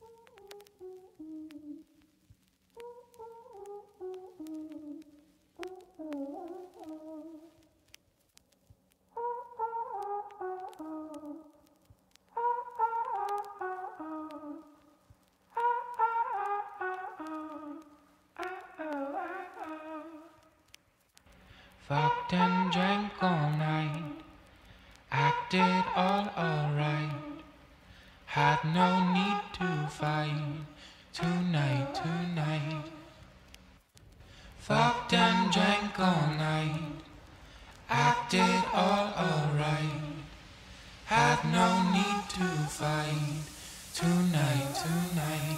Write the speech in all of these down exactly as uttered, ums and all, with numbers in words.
Fucked and drank all night, acted all alright, had no need to fight tonight, tonight. Fucked and drank all night, acted all alright, had no need to fight tonight, tonight.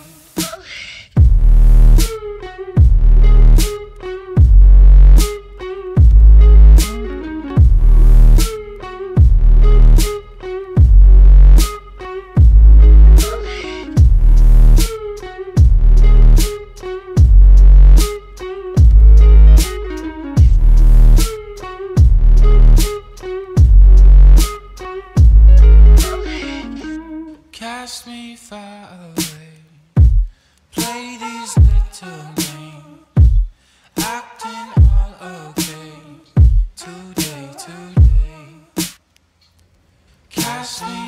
Cast me far away, play these little games, acting all okay, today, today. Cast me